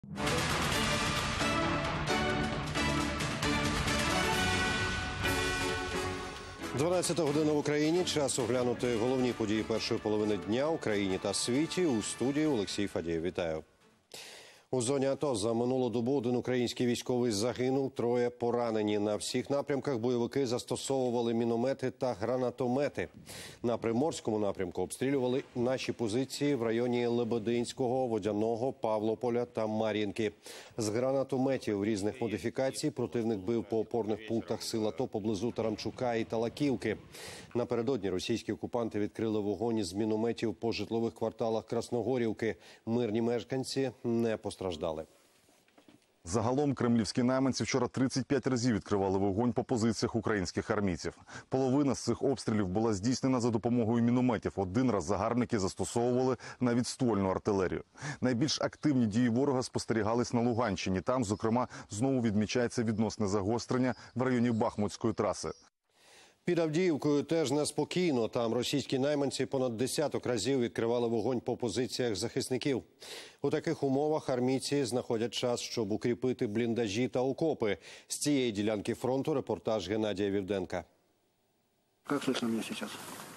Дванадцята година в Україні. Час оглянути головні події першої половини дня в Україні та світі. У студії Олексій Фадієв. Вітаю. У зоні АТО за минулу добу один український військовий загинув, троє поранені. На всіх напрямках бойовики застосовували міномети та гранатомети. На Приморському напрямку обстрілювали наші позиції в районі Лебединського, Водяного, Павлополя та Мар'їнки. З гранатометів різних модифікацій противник бив по опорних пунктах сил АТО поблизу Тарамчука і Талаківки. Напередодні російські окупанти відкрили вогонь із мінометів по житлових кварталах Красногорівки. Мирні мешканці не постраждали. Загалом кремлівські найманці вчора 35 разів відкривали вогонь по позиціях українських армійців. Половина з цих обстрілів була здійснена за допомогою мінометів. Один раз загарбники застосовували навіть ствольну артилерію. Найбільш активні дії ворога спостерігались на Луганщині. Там, зокрема, знову відмічається відносне загострення в районі Бахмутської траси. Під Авдіївкою теж неспокійно. Там російські найманці понад десяток разів відкривали вогонь по позиціях захисників. У таких умовах армійці знаходять час, щоб укріпити бліндажі та окопи. З цієї ділянки фронту репортаж Геннадія Вівденка. Як слышно мене зараз?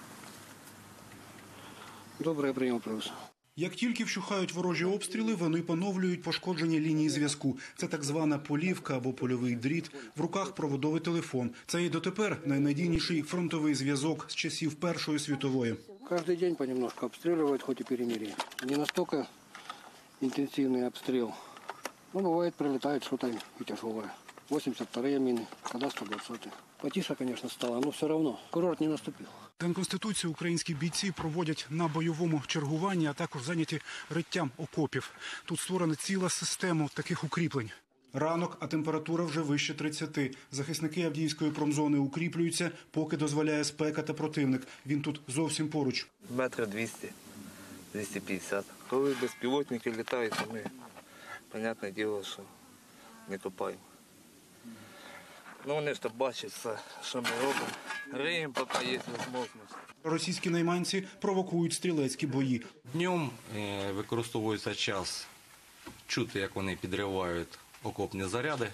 Добре, я прийняв плюс. Як тільки вщухають ворожі обстріли, вони поновлюють пошкоджені лінії зв'язку. Це так звана полівка або польовий дріт, в руках проводовий телефон. Це і дотепер найнадійніший фронтовий зв'язок з часів Першої світової. Кожен день понемножку обстрілюють, хоч і перемир'я. Не настільки інтенсивний обстріл. Ну, буває, прилітає щось і тяжеле. 82-ї міни, коли 120-ті. Потише, звісно, стало, але все одно курорт не наступив. День Конституції українські бійці проводять на бойовому чергуванні, а також зайняті риттям окопів. Тут створена ціла система таких укріплень. Ранок, а температура вже вище 30. Захисники Авдіївської промзони укріплюються, поки дозволяє спека та противник. Він тут зовсім поруч. Метрів 200-250. Коли безпілотники літають, то ми, понятне діло, що не копаємо. Ну, вони ж то бачать все, що ми робимо. Риємо, поки є можливість. Російські найманці провокують стрілецькі бої. Днем використовується час чути, як вони підривають окопні заряди,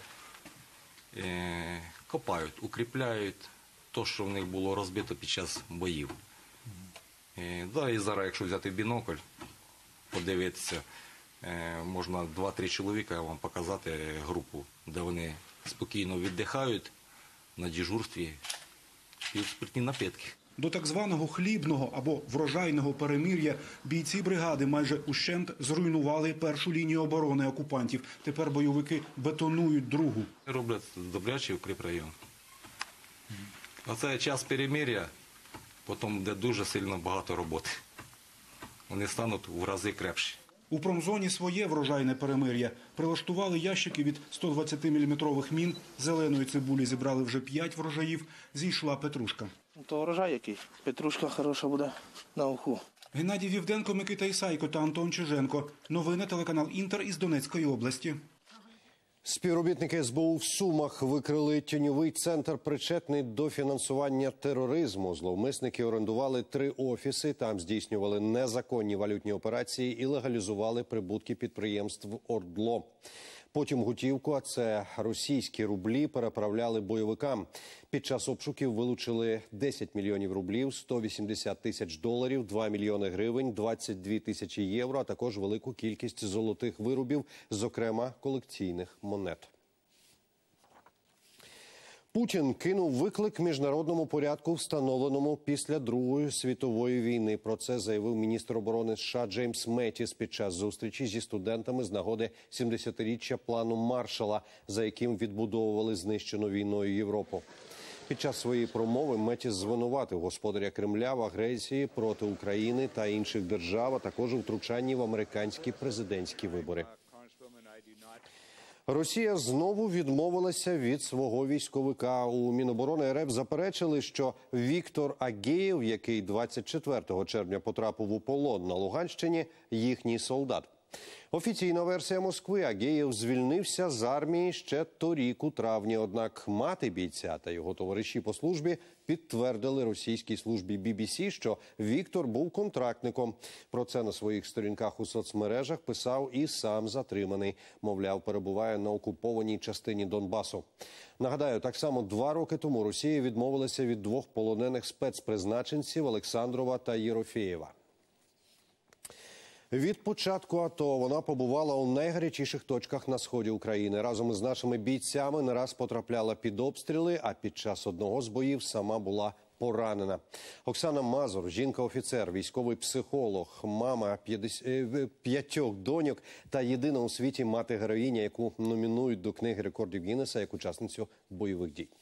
копають, укріпляють те, що в них було розбито під час боїв. І зараз, якщо взяти бінокль, подивитися, можна 2-3 чоловіка вам показати групу, де вони спокійно віддихають на дежурстві, п'ють спиртні напитки. До так званого хлібного або врожайного перемир'я бійці бригади майже ущент зруйнували першу лінію оборони окупантів. Тепер бойовики бетонують другу. Роблять добрячий укріпрайон. Оце час перемир'я, потім буде дуже сильно багато роботи. Вони стануть в рази крепші. У промзоні своє врожайне перемир'я. Прилаштували ящики від 120-мм мін, зеленої цибулі зібрали вже 5 врожаїв, зійшла петрушка. То врожай який. Петрушка хороша буде на уху. Геннадій Вівденко, Микита Ісайко та Антон Чиженко. Новини телеканал «Інтер» із Донецької області. Співробітники СБУ в Сумах викрили тіньовий центр, причетний до фінансування тероризму. Зловмисники орендували 3 офіси, там здійснювали незаконні валютні операції і легалізували прибутки підприємств ОРДЛО. Потім готівку, а це російські рублі, переправляли бойовикам. Під час обшуків вилучили 10 мільйонів рублів, 180 тисяч доларів, 2 мільйони гривень, 22 тисячі євро, а також велику кількість золотих виробів, зокрема колекційних монет. Путін кинув виклик міжнародному порядку, встановленому після Другої світової війни. Про це заявив міністр оборони США Джеймс Меттіс під час зустрічі зі студентами з нагоди 70-річчя плану Маршалла, за яким відбудовували знищену війною Європу. Під час своєї промови Меттіс звинуватив господаря Кремля в агресії проти України та інших держав, а також у втручанні в американські президентські вибори. Росія знову відмовилася від свого військовика. У Міноборони РФ заперечили, що Віктор Агеєв, який 24 червня потрапив у полон на Луганщині, їхній солдат. Офіційна версія Москви: Агеєв звільнився з армії ще торік у травні. Однак мати бійця та його товариші по службі підтвердили російській службі BBC, що Віктор був контрактником. Про це на своїх сторінках у соцмережах писав і сам затриманий. Мовляв, перебуває на окупованій частині Донбасу. Нагадаю, так само 2 роки тому Росія відмовилася від 2 полонених спецпризначенців Олександрова та Єрофєєва. Від початку АТО вона побувала у найгарячіших точках на сході України. Разом із нашими бійцями не раз потрапляла під обстріли, а під час одного з боїв сама була поранена. Оксана Мазур – жінка-офіцер, військовий психолог, мама 5 доньок та єдина у світі мати-героїня, яку номінують до книги рекордів Гіннеса як учасницю бойових дій.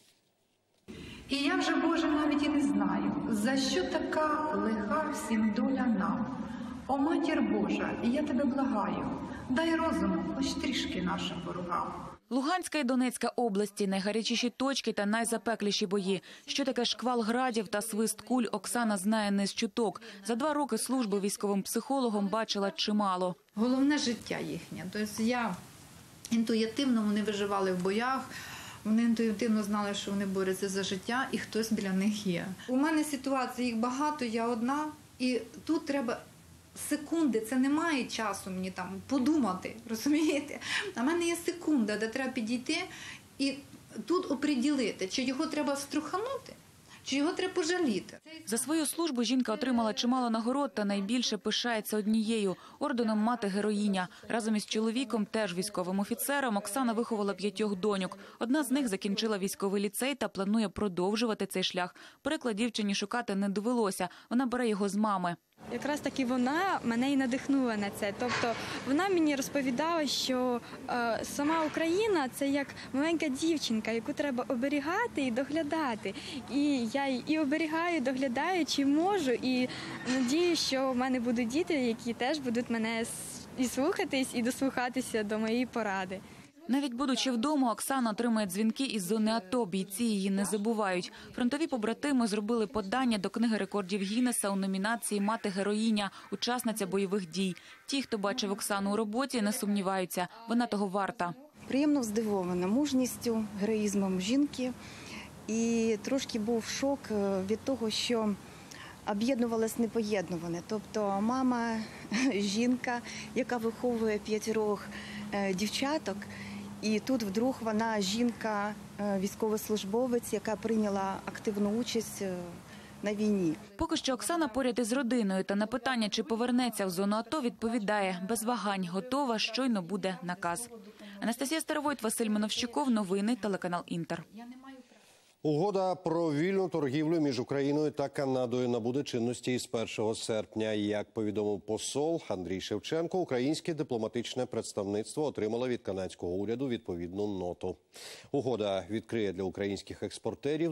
І я вже, Боже, навіть і не знаю, за що така лиха всім доля нам. О, Матір Божа, я тебе благаю, дай розуму хоч трішки нашим ворогам. Луганська і Донецька області – найгарячіші точки та найзапекліші бої. Що таке шквал градів та свист куль, Оксана знає не з чуток. За 2 роки служби військовим психологом бачила чимало. Головне життя їхнє. Тобто я інтуїтивно, вони виживали в боях, вони інтуїтивно знали, що вони борються за життя і хтось біля них є. У мене ситуацій їх багато, я одна, і тут треба секунди, це немає часу мені там подумати, розумієте? А в мене є секунда, де треба підійти і тут оприділити, чи його треба струханути, чи його треба пожаліти. За свою службу жінка отримала чимало нагород та найбільше пишається однією – орденом «Мати-героїня». Разом із чоловіком, теж військовим офіцером, Оксана виховала 5 доньок. Одна з них закінчила військовий ліцей та планує продовжувати цей шлях. Приклад дівчині шукати не довелося, вона бере його з мами. Якраз таки вона мене і надихнула на це. Тобто вона мені розповідала, що сама Україна – це як маленька дівчинка, яку треба оберігати і доглядати. І я і оберігаю, доглядаю, чи можу, і надію, що в мене будуть діти, які теж будуть мене і слухатись, і дослухатися до моєї поради. Навіть будучи вдома, Оксана отримує дзвінки із зони АТО. Бійці її не забувають. Фронтові побратими зробили подання до книги рекордів Гіннеса у номінації «Мати-героїня», учасниця бойових дій. Ті, хто бачив Оксану у роботі, не сумніваються. Вона того варта. Приємно здивована мужністю, героїзмом жінки. І трошки був шок від того, що об'єднувалось непоєднуване. Тобто мама, жінка, яка виховує 5 дівчаток, і тут вдруг вона жінка, військовослужбовець, яка прийняла активну участь на війні. Поки що Оксана поряд із родиною та на питання, чи повернеться в зону АТО, відповідає: без вагань, готова, щойно буде наказ. Анастасія Старовойт, Василь Мановщиков, новини, телеканал «Інтер». Угода про вільну торгівлю між Україною та Канадою набуде чинності із 1 серпня. Як повідомив посол Андрій Шевченко, українське дипломатичне представництво отримало від канадського уряду відповідну ноту. Угода відкриє для українських експортерів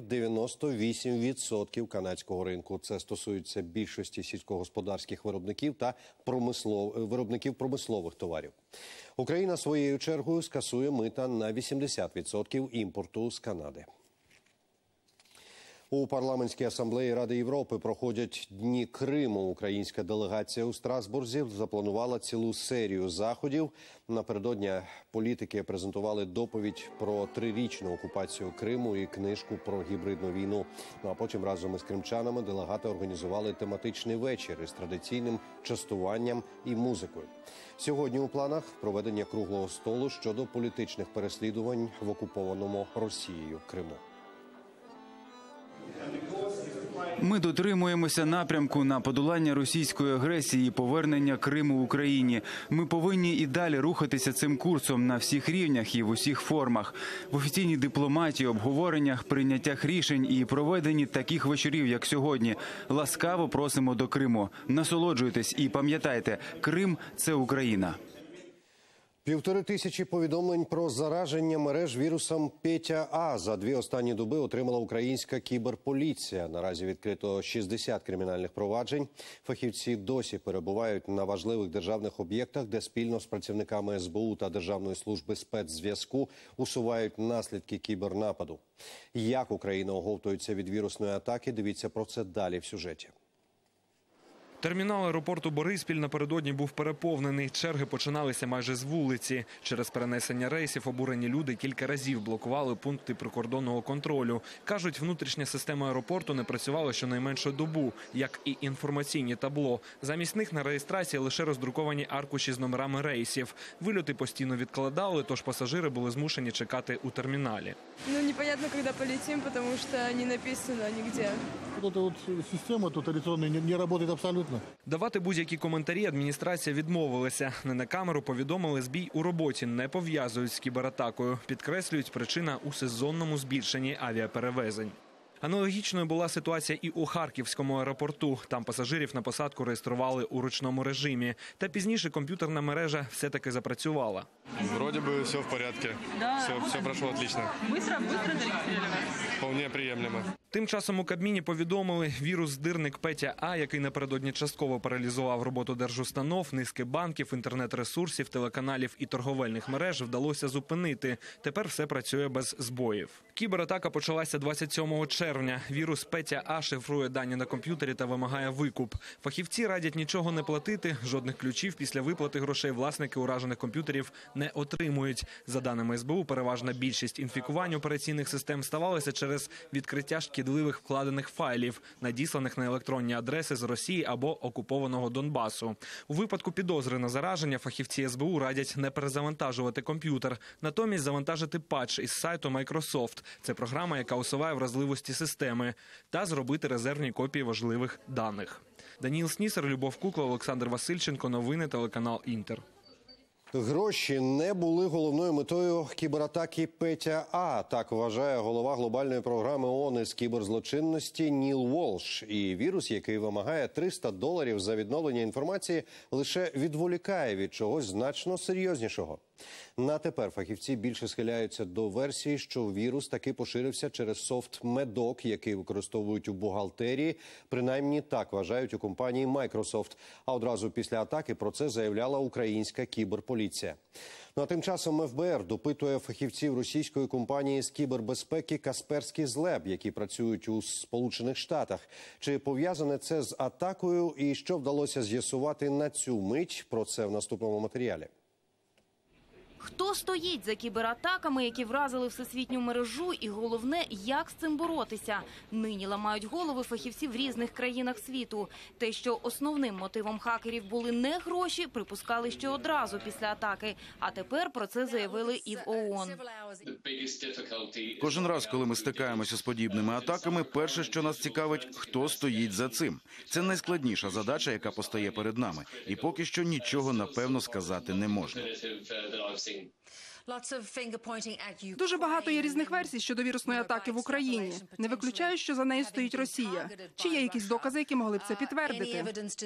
98% канадського ринку. Це стосується більшості сільськогосподарських виробників та виробників промислових товарів. Україна своєю чергою скасує мита на 80% імпорту з Канади. У парламентській асамблеї Ради Європи проходять Дні Криму. Українська делегація у Страсбурзі запланувала цілу серію заходів. Напередодні політики презентували доповідь про 3-річну окупацію Криму і книжку про гібридну війну. Ну а потім разом із кримчанами делегати організували тематичний вечір із традиційним частуванням і музикою. Сьогодні у планах проведення круглого столу щодо політичних переслідувань в окупованому Росією Криму. Ми дотримуємося напрямку на подолання російської агресії і повернення Криму Україні. Ми повинні і далі рухатися цим курсом на всіх рівнях і в усіх формах. В офіційній дипломатії, обговореннях, прийняттях рішень і проведенні таких вечорів, як сьогодні. Ласкаво просимо до Криму. Насолоджуйтесь і пам'ятайте, Крим – це Україна. 1500 повідомлень про зараження мереж вірусом Петя-А за 2 останні доби отримала українська кіберполіція. Наразі відкрито 60 кримінальних проваджень. Фахівці досі перебувають на важливих державних об'єктах, де спільно з працівниками СБУ та Державної служби спецзв'язку усувають наслідки кібернападу. Як Україна оговтується від вірусної атаки, дивіться про це далі в сюжеті. Термінал аеропорту Бориспіль напередодні був переповнений. Черги починалися майже з вулиці. Через перенесення рейсів обурені люди кілька разів блокували пункти прикордонного контролю. Кажуть, внутрішня система аеропорту не працювала щонайменше добу, як і інформаційні табло. Замість них на реєстрації лише роздруковані аркуші з номерами рейсів. Вильоти постійно відкладали, тож пасажири були змушені чекати у терміналі. Непонятно, коли полетим, тому що не написано ніде. Эта система тут електронна не працює абсолютно. Давати будь-які коментарі адміністрація відмовилася. Не на камеру повідомили, збій у роботі не пов'язують з кібератакою. Підкреслюють, причина у сезонному збільшенні авіаперевезень. Аналогічною була ситуація і у Харківському аеропорту. Там пасажирів на посадку реєстрували у ручному режимі. Та пізніше комп'ютерна мережа все-таки запрацювала. Вроде бы все в порядке. Да. Все прошло отлично. Быстро зарегистрировали? Вполне приемлемо. Тим часом у Кабміні повідомили, вірус-здирник Петя А, який напередодні частково паралізував роботу держустанов, низки банків, інтернет-ресурсів, телеканалів і торговельних мереж, вдалося зупинити. Тепер все працює без збоїв. Кібератака почалася 27 червня. Вірус Петя А шифрує дані на комп'ютері та вимагає викуп. Фахівці радять нічого не платити, жодних ключів після виплати грошей власники уражених комп'ютерів не отримують. За даними СБУ, переважна більшість інфікувань операційних систем ставалася через відкриття шкідливих вкладених файлів, надісланих на електронні адреси з Росії або окупованого Донбасу. У випадку підозри на зараження фахівці СБУ радять не перезавантажувати комп'ютер, натомість завантажити патч із сайту Microsoft. Це програма, яка усуває вразливості системи, та зробити резервні копії важливих даних. Даніл Снісер, Любов Кукла, Олександр Васильченко. Новини, телеканал Інтер. Гроші не були головною метою кібератаки Петя А. Так вважає голова глобальної програми ООН з кіберзлочинності Ніл Волш. І вірус, який вимагає $300 за відновлення інформації, лише відволікає від чогось значно серйознішого. На тепер фахівці більше схиляються до версії, що вірус таки поширився через софт Medoc, який використовують у бухгалтерії. Принаймні так вважають у компанії Microsoft. А одразу після атаки про це заявляла українська кіберполіція. Ну а тим часом ФБР допитує фахівців російської компанії з кібербезпеки Касперський Леб, які працюють у Сполучених Штатах. Чи пов'язане це з атакою і що вдалося з'ясувати на цю мить? Про це в наступному матеріалі. Хто стоїть за кібератаками, які вразили всесвітню мережу, і головне, як з цим боротися? Нині ламають голови фахівці в різних країнах світу. Те, що основним мотивом хакерів були не гроші, припускали ще одразу після атаки. А тепер про це заявили і в ООН. Кожен раз, коли ми стикаємося з подібними атаками, перше, що нас цікавить, хто стоїть за цим. Це найскладніша задача, яка постає перед нами. І поки що нічого, напевно, сказати не можна. Дуже багато є різних версій щодо вірусної атаки в Україні. Не виключаю, що за нею стоїть Росія. Чи є якісь докази, які могли б це підтвердити?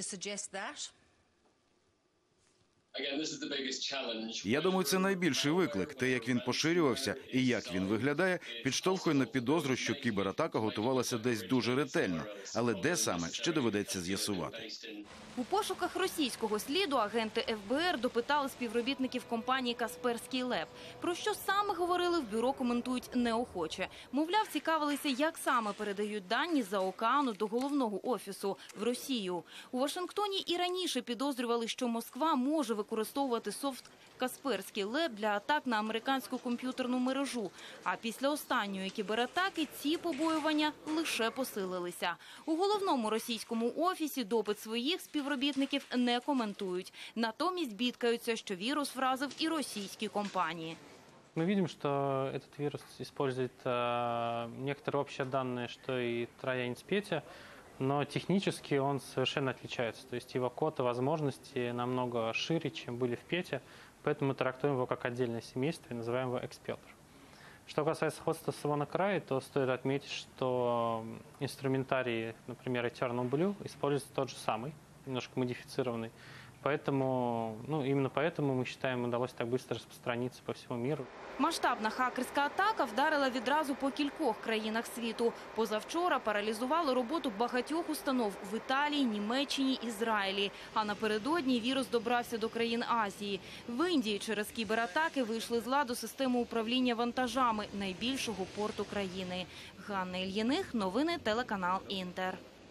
Я думаю, це найбільший виклик. Те, як він поширювався і як він виглядає, підштовхує на підозру, що кібератака готувалася десь дуже ретельно. Але де саме, ще доведеться з'ясувати. У пошуках російського сліду агенти ФБР допитали співробітників компанії «Касперський Леб». Про що саме говорили в бюро, коментують неохоче. Мовляв, цікавилися, як саме передають дані з-за океану до головного офісу в Росію. У Вашингтоні і раніше підозрювали, що Москва може використовувати софт «Касперський Леб» для атак на американську комп'ютерну мережу. А після останньої кібератаки ці побоювання лише посилилися. У головному російському офісі допит своїх співробітників не коментують. Натомість бідкаються, що вірус вразив і російські компанії. Мы видим, что этот вирус использует некоторые общие данные, что и троянец Петя, но технически он совершенно отличается. То есть его код и возможности намного шире, чем были в Пете, поэтому мы трактуем его как отдельное семейство и называем его Экспеллер. Что касается сходства с WannaCry, то стоит отметить, что инструментарий, например, Eternal Blue, используется тот же самый, немножко модифицированный. Поэтому, именно поэтому, мы считаем, удалось так быстро распространиться по всему миру. Масштабна хакерська атака вдарила відразу по кількох країнах світу. Позавчора паралізували роботу багатьох установ в Італії, Німеччині, Ізраїлі. А напередодні вірус добрався до країн Азії. В Індії через кібератаки вийшли з ладу систему управління вантажами найбільшого порту країни. Ганна Ільїних, новини, телеканал Інтер.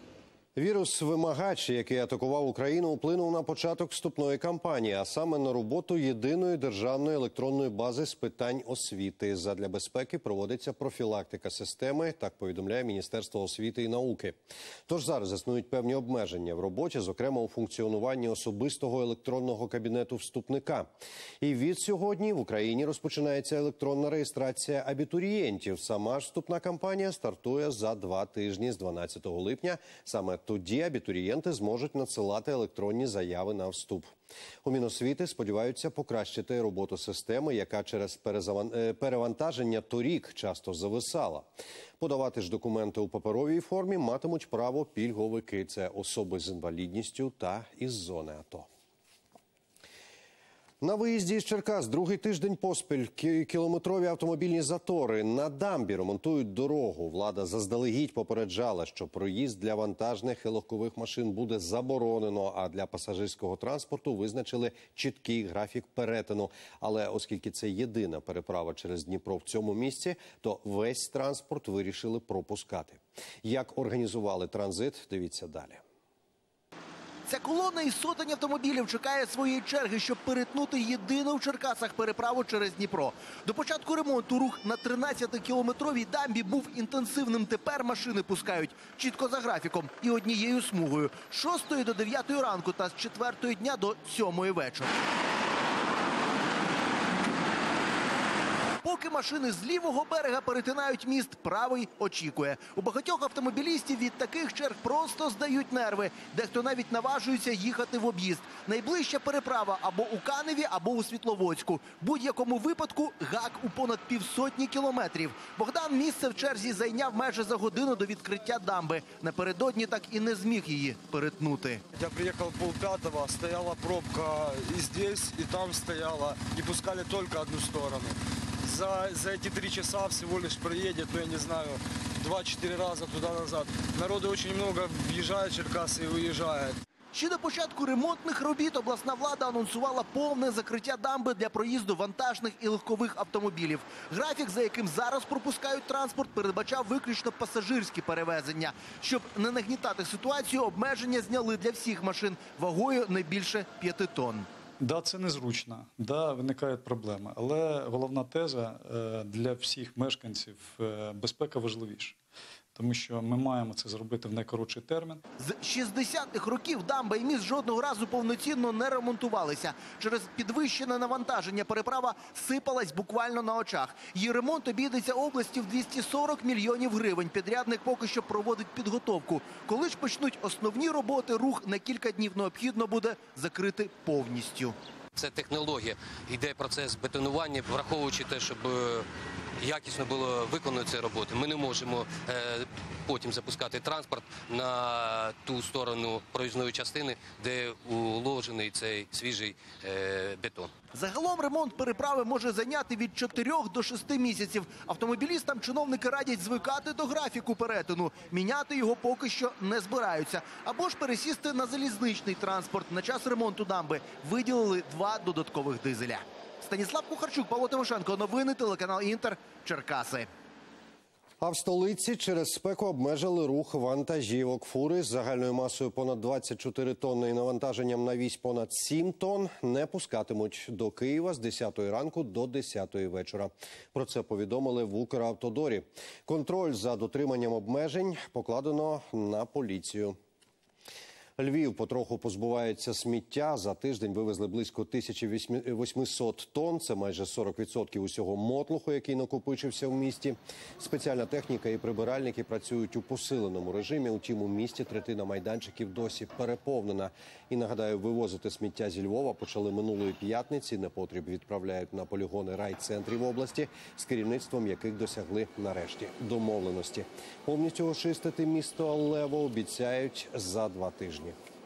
Вірус-вимагач, який атакував Україну, вплинув на початок вступної кампанії, а саме на роботу єдиної державної електронної бази з питань освіти. Задля безпеки проводиться профілактика системи, так повідомляє Міністерство освіти і науки. Тож зараз існують певні обмеження в роботі, зокрема у функціонуванні особистого електронного кабінету вступника. І від сьогодні в Україні розпочинається електронна реєстрація абітурієнтів. Сама ж вступна кампанія стартує за 2 тижні з 12 липня. Саме тоді абітурієнти зможуть надсилати електронні заяви на вступ. У Міносвіти сподіваються покращити роботу системи, яка через перевантаження торік часто зависала. Подавати ж документи у паперовій формі матимуть право пільговики – це особи з інвалідністю та із зони АТО. На виїзді із Черкас другий тиждень поспіль кілометрові автомобільні затори. На дамбі ремонтують дорогу. Влада заздалегідь попереджала, що проїзд для вантажних і легкових машин буде заборонено, а для пасажирського транспорту визначили чіткий графік перетину. Але оскільки це єдина переправа через Дніпро в цьому місці, то весь транспорт вирішили пропускати. Як організували транзит, дивіться далі. Ця колона із сотень автомобілів чекає своєї черги, щоб перетнути єдину в Черкасах переправу через Дніпро. До початку ремонту рух на 13-кілометровій дамбі був інтенсивним. Тепер машини пускають чітко за графіком і однією смугою. З 6 до 9 ранку та з 4 дня до 7 вечора. Поки машини з лівого берега перетинають міст, правий очікує. У багатьох автомобілістів від таких черг просто здають нерви. Дехто навіть наважується їхати в об'їзд. Найближча переправа або у Каневі, або у Світловодську. В будь-якому випадку гак у понад 150 кілометрів. Богдан місце в черзі зайняв майже за годину до відкриття дамби. Напередодні так і не зміг її перетнути. Я приїхав 4:30, стояла пробка і здесь, і там стояла. І пускали тільки одну сторону. За эти 3 часа всего лишь проедет, я не знаю, 2-4 раза туда-назад. Народу очень много въезжает в Черкасы и выезжает. Ще до початку ремонтних робіт обласна влада анонсувала повне закриття дамби для проїзду вантажних і легкових автомобілів. Графік, за яким зараз пропускають транспорт, передбачав виключно пасажирські перевезення. Щоб не нагнітати ситуацію, обмеження зняли для всіх машин вагою не більше 5 тонн. Да, це незручно, да, виникають проблеми, але головна теза для всіх мешканців – безпека важливіша. Тому що ми маємо це зробити в найкоротший термін. З 60-х років дамба і міст жодного разу повноцінно не ремонтувалися. Через підвищене навантаження переправа сипалась буквально на очах. Її ремонт обійдеться області в 240 мільйонів гривень. Підрядник поки що проводить підготовку. Коли ж почнуть основні роботи, рух на кілька днів необхідно буде закрити повністю. Це технологія. Йде процес бетонування, враховуючи те, щоб якісно було виконано ці роботи. Ми не можемо потім запускати транспорт на ту сторону проїзної частини, де уложений цей свіжий бетон. Загалом ремонт переправи може зайняти від 4 до 6 місяців. Автомобілістам чиновники радять звикати до графіку перетину. Міняти його поки що не збираються. Або ж пересісти на залізничний транспорт. На час ремонту дамби виділили 2 додаткових дизеля. Станіслав Кухарчук, Павло Тимошенко. Новини, телеканал «Інтер», Черкаси. А в столиці через спеку обмежили рух вантажівок. Фури з загальною масою понад 24 тонни і навантаженням на вісь понад 7 тонн не пускатимуть до Києва з 10 ранку до 10 вечора. Про це повідомили в Укравтодорі. Контроль за дотриманням обмежень покладено на поліцію. Львів потроху позбувається сміття. За тиждень вивезли близько 1800 тонн. Це майже 40% усього мотлуху, який накопичився в місті. Спеціальна техніка і прибиральники працюють у посиленому режимі. Утім, у місті третина майданчиків досі переповнена. І, нагадаю, вивозити сміття зі Львова почали минулої п'ятниці. Непотріб відправляють на полігони райцентрів області, з керівництвом яких досягли нарешті домовленості. Повністю очистити місто Лево обіцяють за 2 тижні.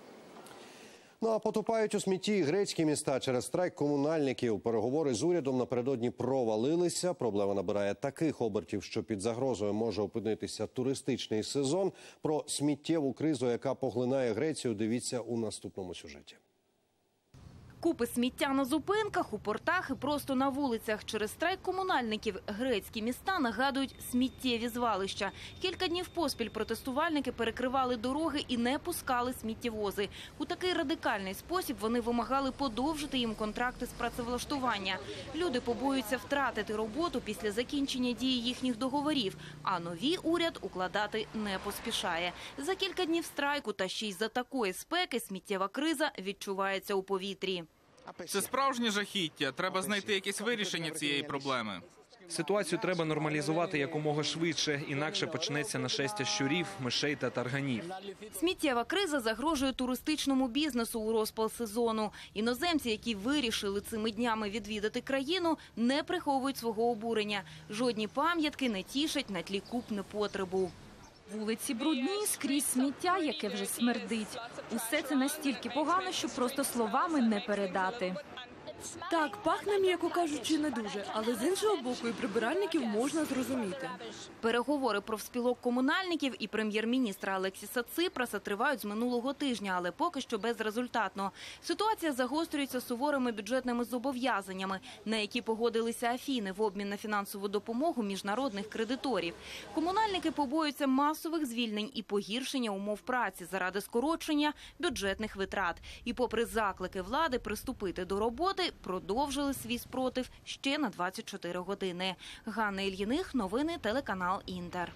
Ну а потопають у смітті і грецькі міста через страйк комунальників. Переговори з урядом напередодні провалилися. Проблема набирає таких обертів, що під загрозою може опинитися туристичний сезон. Про сміттєву кризу, яка поглинає Грецію, дивіться у наступному сюжеті. Купи сміття на зупинках, у портах і просто на вулицях. Через страйк комунальників грецькі міста нагадують сміттєві звалища. Кілька днів поспіль протестувальники перекривали дороги і не пускали сміттєвози. У такий радикальний спосіб вони вимагали подовжити їм контракти з працевлаштування. Люди побоюються втратити роботу після закінчення дії їхніх договорів, а нові уряд укладати не поспішає. За кілька днів страйку та ще й за такої спеки сміттєва криза відчувається у повітрі. Це справжнє жахіття. Треба знайти якесь вирішення цієї проблеми. Ситуацію треба нормалізувати якомога швидше, інакше почнеться нашестя щурів, мишей та тарганів. Сміттєва криза загрожує туристичному бізнесу у розпал сезону. Іноземці, які вирішили цими днями відвідати країну, не приховують свого обурення. Жодні пам'ятки не тішать на тлі куп непотребу. Вулиці брудні, скрізь сміття, яке вже смердить. Усе це настільки погано, що просто словами не передати. Так, пахне, м'яко кажучи, не дуже, але з іншого боку і прибиральників можна зрозуміти. Переговори профспілок комунальників і прем'єр-міністра Алексіса Ципраса тривають з минулого тижня, але поки що безрезультатно. Ситуація загострюється суворими бюджетними зобов'язаннями, на які погодилися Афіни в обмін на фінансову допомогу міжнародних кредиторів. Комунальники побоюються масових звільнень і погіршення умов праці заради скорочення бюджетних витрат. І попри заклики влади приступити до роботи, продовжили свій спротив ще на 24 години. Ганна Ільїних, новини, телеканал «Інтер».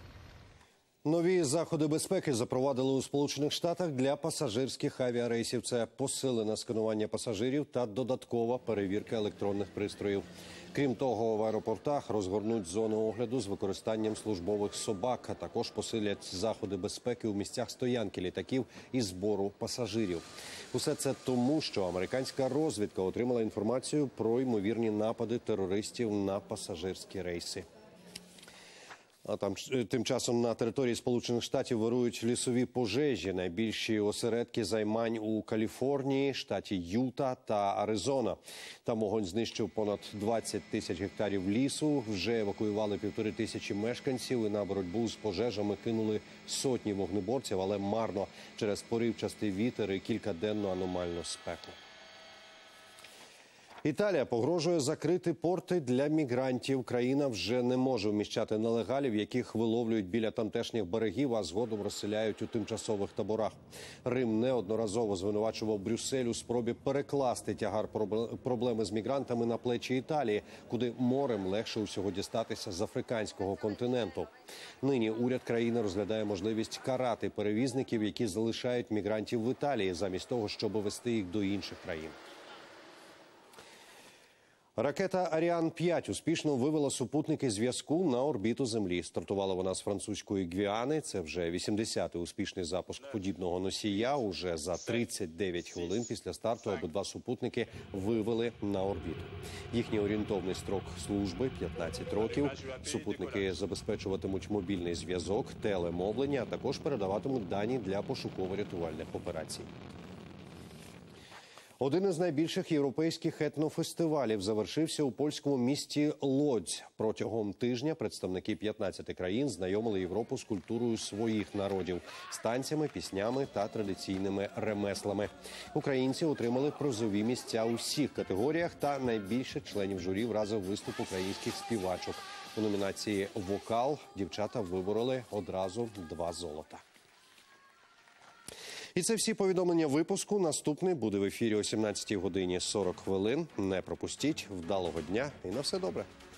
Нові заходи безпеки запровадили у Сполучених Штатах для пасажирських авіарейсів. Це посилене сканування пасажирів та додаткова перевірка електронних пристроїв. Крім того, в аеропортах розгорнуть зону огляду з використанням службових собак, а також посилять заходи безпеки у місцях стоянки літаків і збору пасажирів. Усе це тому, що американська розвідка отримала інформацію про ймовірні напади терористів на пасажирські рейси. А тим часом на території Сполучених Штатів вирують лісові пожежі. Найбільші осередки займань у Каліфорнії, штаті Юта та Аризона. Там вогонь знищив понад 20 тисяч гектарів лісу. Вже евакуювали 1500 мешканців і на боротьбу з пожежами кинули сотні вогнеборців, але марно через поривчастий вітер і кількаденну аномальну спеку. Італія погрожує закрити порти для мігрантів. Країна вже не може вміщати нелегалів, яких виловлюють біля тамтешніх берегів, а згодом розселяють у тимчасових таборах. Рим неодноразово звинувачував Брюссель у спробі перекласти тягар проблеми з мігрантами на плечі Італії, куди морем легше усього дістатися з африканського континенту. Нині уряд країни розглядає можливість карати перевізників, які залишають мігрантів в Італії, замість того, щоб вести їх до інших країн. Ракета «Аріан-5» успішно вивела супутники зв'язку на орбіту Землі. Стартувала вона з французької Гвіани. Це вже 80-й успішний запуск подібного носія. Уже за 39 хвилин після старту обидва супутники вивели на орбіту. Їхній орієнтовний строк служби – 15 років. Супутники забезпечуватимуть мобільний зв'язок, телемовлення, а також передаватимуть дані для пошуково-рятувальних операцій. Один із найбільших європейських етнофестивалів завершився у польському місті Лодзь. Протягом тижня представники 15 країн знайомили Європу з культурою своїх народів, з танцями, піснями та традиційними ремеслами. Українці отримали призові місця у всіх категоріях, та найбільше членів журі вразив виступ українських співачок. У номінації «Вокал» дівчата вибороли одразу 2 золота. І це всі повідомлення випуску. Наступний буде в ефірі о 17 годині 40 хвилин. Не пропустіть. Вдалого дня і на все добре.